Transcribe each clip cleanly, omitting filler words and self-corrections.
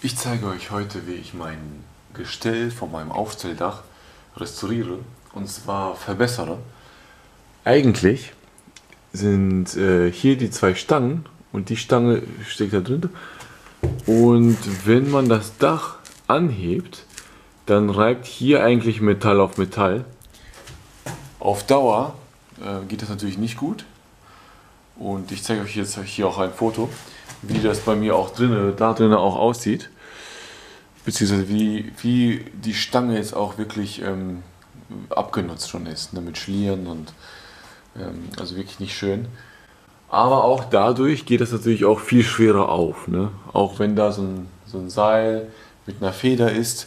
Ich zeige euch heute, wie ich mein Gestell von meinem Aufstelldach restauriere und zwar verbessere. Eigentlich sind hier die zwei Stangen und die Stange steckt da drin. Und wenn man das Dach anhebt, dann reibt hier eigentlich Metall auf Metall. Auf Dauer geht das natürlich nicht gut. Und ich zeige euch jetzt hier auch ein Foto, wie das bei mir auch da drinnen auch aussieht. Beziehungsweise wie die Stange jetzt auch wirklich abgenutzt schon ist, ne, mit Schlieren und also wirklich nicht schön. Aber auch dadurch geht das natürlich auch viel schwerer auf. Ne? Auch wenn da so ein Seil mit einer Feder ist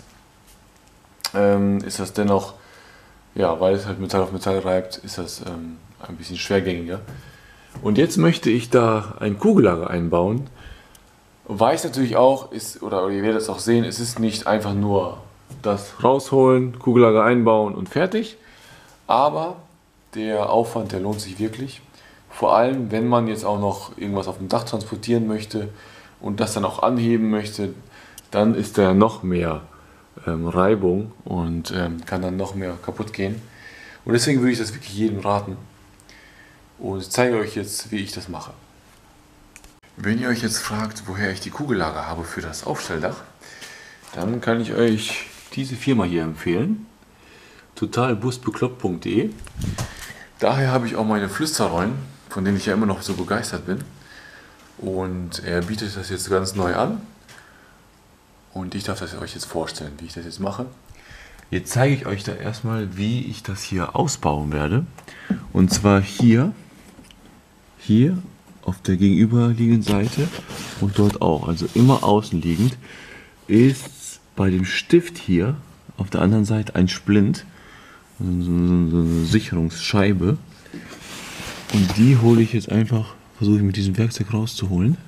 das dennoch, ja, weil es halt Metall auf Metall reibt, ist das ein bisschen schwergängiger. Und jetzt möchte ich da ein Kugellager einbauen. Weiß natürlich auch, oder ihr werdet es auch sehen, es ist nicht einfach nur das rausholen, Kugellager einbauen und fertig. Aber der Aufwand, der lohnt sich wirklich. Vor allem, wenn man jetzt auch noch irgendwas auf dem Dach transportieren möchte und das dann auch anheben möchte, dann ist da noch mehr Reibung und kann dann noch mehr kaputt gehen. Und deswegen würde ich das wirklich jedem raten. Und ich zeige euch jetzt, wie ich das mache. Wenn ihr euch jetzt fragt, woher ich die Kugellager habe für das Aufstelldach, dann kann ich euch diese Firma hier empfehlen. totalbusbekloppt.de. Daher habe ich auch meine Flüsterrollen, von denen ich ja immer noch so begeistert bin. Und er bietet das jetzt ganz neu an. Und ich darf das euch jetzt vorstellen, wie ich das jetzt mache. Jetzt zeige ich euch da erstmal, wie ich das hier ausbauen werde. Und zwar hier auf der gegenüberliegenden Seite und dort auch, also immer außenliegend, ist bei dem Stift hier auf der anderen Seite ein Splint, so eine Sicherungsscheibe, und die hole ich jetzt einfach, versuche ich mit diesem Werkzeug rauszuholen.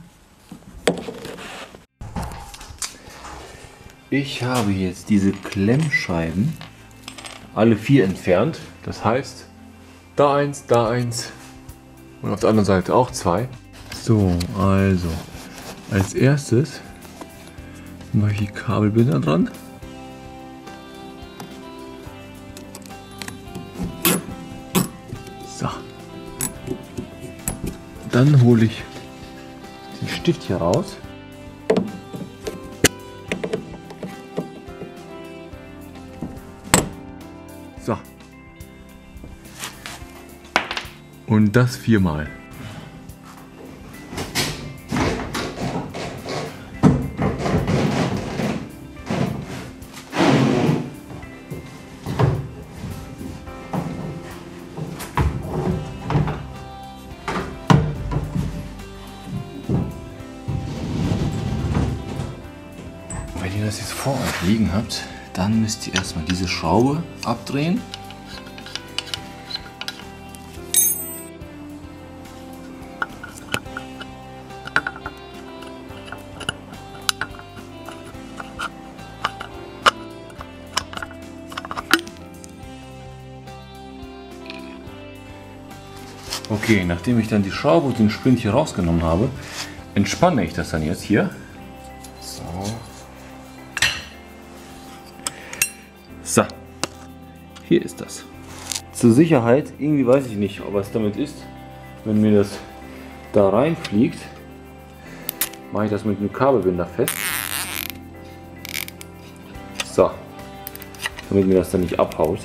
Ich habe jetzt diese Klemmscheiben alle 4 entfernt, das heißt da eins und auf der anderen Seite auch 2. So, also als erstes mache ich die Kabelbinder dran. So. Dann hole ich den Stift hier raus. So. Und das 4-mal. Wenn ihr das jetzt vor euch liegen habt, dann müsst ihr erstmal diese Schraube abdrehen. Okay, nachdem ich dann die Schraube und den Splint hier rausgenommen habe, entspanne ich das dann jetzt hier. So. So, hier ist das. Zur Sicherheit, irgendwie weiß ich nicht, ob es damit ist, wenn mir das da reinfliegt, mache ich das mit einem Kabelbinder fest. So, damit mir das dann nicht abhaut.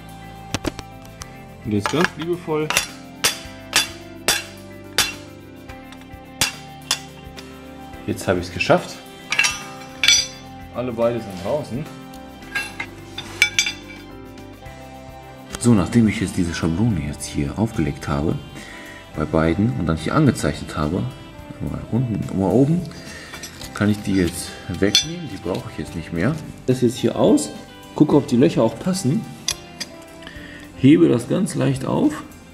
Und jetzt ganz liebevoll jetzt habe ich es geschafft. Alle beide sind draußen. So, nachdem ich jetzt diese Schablone jetzt hier aufgelegt habe, bei beiden und dann hier angezeichnet habe, mal unten, mal oben, kann ich die jetzt wegnehmen. Die brauche ich jetzt nicht mehr. Das jetzt hier aus, gucke, ob die Löcher auch passen, hebe das ganz leicht auf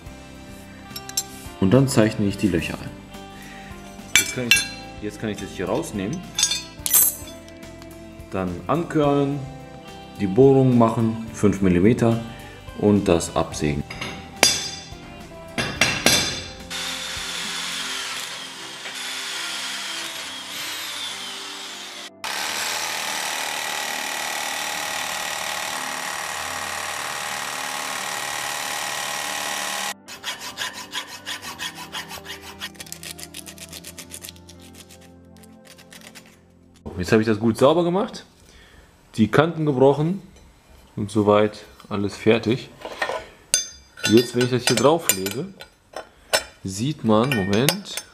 und dann zeichne ich die Löcher ein. Jetzt kann ich das hier rausnehmen, dann ankörnen, die Bohrung machen, 5 mm und das absägen. Jetzt habe ich das gut sauber gemacht, die Kanten gebrochen und soweit alles fertig. Jetzt, wenn ich das hier drauf lege, sieht man, Moment,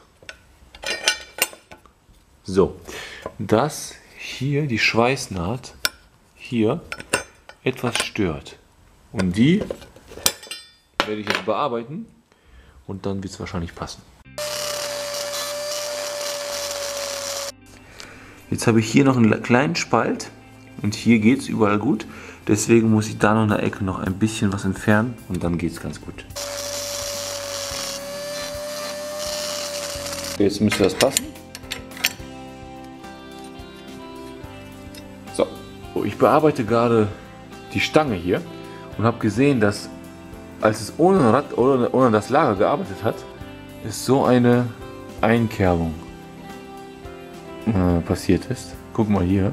so, dass hier die Schweißnaht hier etwas stört. Und die werde ich jetzt bearbeiten und dann wird es wahrscheinlich passen. Jetzt habe ich hier noch einen kleinen Spalt und hier geht es überall gut. Deswegen muss ich da noch in der Ecke noch ein bisschen was entfernen und dann geht es ganz gut. Jetzt müsste das passen. So, ich bearbeite gerade die Stange hier und habe gesehen, dass als es ohne Rad oder ohne das Lager gearbeitet hat, ist so eine Einkerbung passiert ist. Guck mal hier.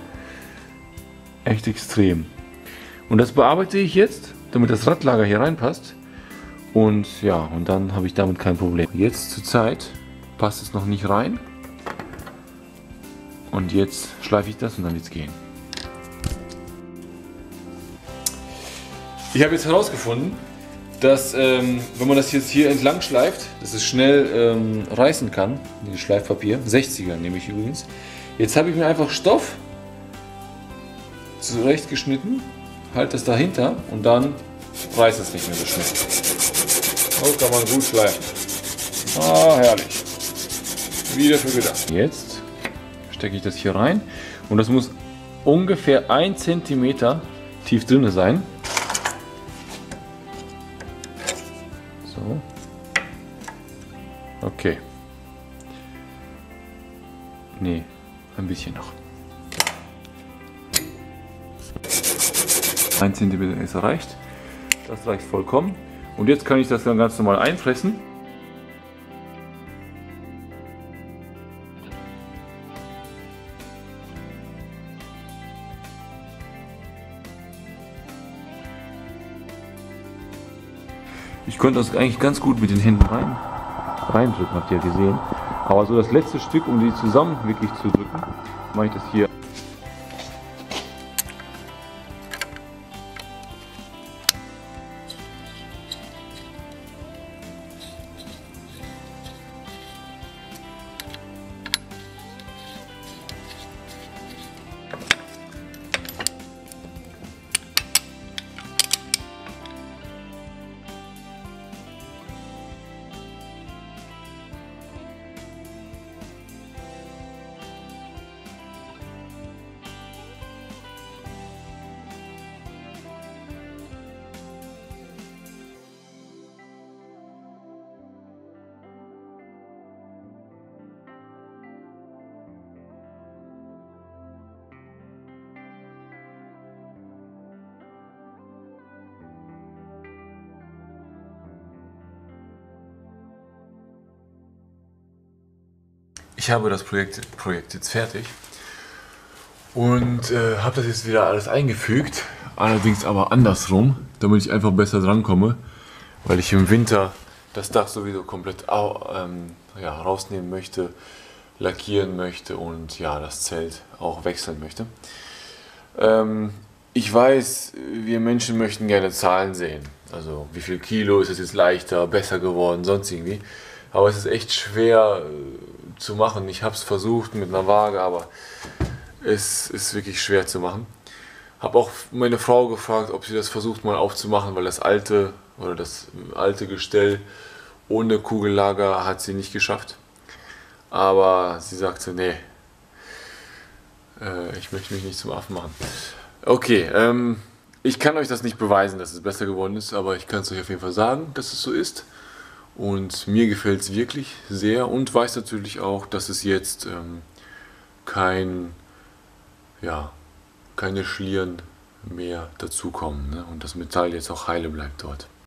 Echt extrem. Und das bearbeite ich jetzt, damit das Radlager hier reinpasst. Und ja, und dann habe ich damit kein Problem. Jetzt zur Zeit passt es noch nicht rein. Und jetzt schleife ich das und dann wird es gehen. Ich habe jetzt herausgefunden, dass wenn man das jetzt hier entlang schleift, dass es schnell reißen kann, dieses Schleifpapier. 60er nehme ich übrigens. Jetzt habe ich mir einfach Stoff zurechtgeschnitten, halte das dahinter und dann reißt es nicht mehr so schnell. So kann man gut schleifen. Ah, herrlich. Wie dafür gedacht. Jetzt stecke ich das hier rein und das muss ungefähr 1 cm tief drin sein. So. Okay. Nee, ein bisschen noch. 1 cm ist erreicht. Das reicht vollkommen. Und jetzt kann ich das dann ganz normal einpressen. Ich konnte das eigentlich ganz gut mit den Händen reindrücken, habt ihr gesehen. Aber so das letzte Stück, um die zusammen wirklich zu drücken, mache ich das hier. Ich habe das Projekt jetzt fertig und habe das jetzt wieder alles eingefügt, allerdings aber andersrum, damit ich einfach besser drankomme, weil ich im Winter das Dach sowieso komplett rausnehmen möchte, lackieren möchte und ja, das Zelt auch wechseln möchte. Ich weiß, wir Menschen möchten gerne Zahlen sehen, also wie viel Kilo ist es jetzt leichter, besser geworden, sonst irgendwie, aber es ist echt schwer zu machen. Ich habe es versucht mit einer Waage, aber es ist wirklich schwer zu machen. Habe auch meine Frau gefragt, ob sie das versucht mal aufzumachen, weil das alte Gestell ohne Kugellager hat sie nicht geschafft. Aber sie sagte, nee, ich möchte mich nicht zum Affen machen. Okay, ich kann euch das nicht beweisen, dass es besser geworden ist, aber ich kann es euch auf jeden Fall sagen, dass es so ist. Und mir gefällt es wirklich sehr und weiß natürlich auch, dass es jetzt keine Schlieren mehr dazukommen, ne? Und das Metall jetzt auch heile bleibt dort.